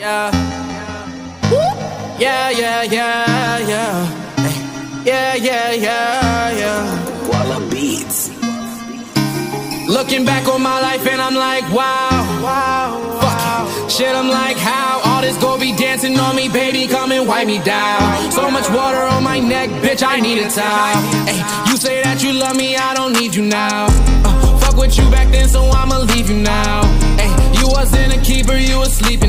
Yeah. Yeah, yeah, yeah, yeah. Yeah, yeah, yeah, yeah. Walla Beats. Looking back on my life and I'm like, wow. Fuck it. Shit, I'm like, how? All this go be dancing on me, baby, come and wipe me down. So much water on my neck, bitch, I need a towel. Ay, you say that you love me, I don't need you now. Fuck with you back then, so I'ma leave you now. Ay, you wasn't a keeper, you was sleeping.